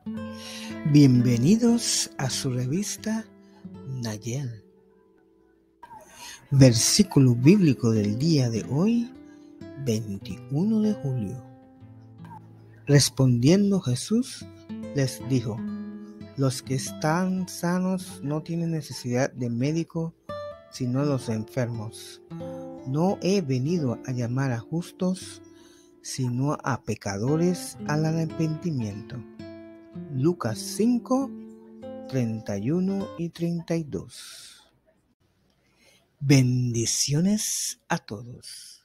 Bienvenidos a su revista Nayel. Versículo bíblico del día de hoy, 21 de julio. Respondiendo Jesús, les dijo: los que están sanos no tienen necesidad de médico, sino los enfermos. No he venido a llamar a justos, sino a pecadores al arrepentimiento. Lucas 5, 31 y 32. Bendiciones a todos.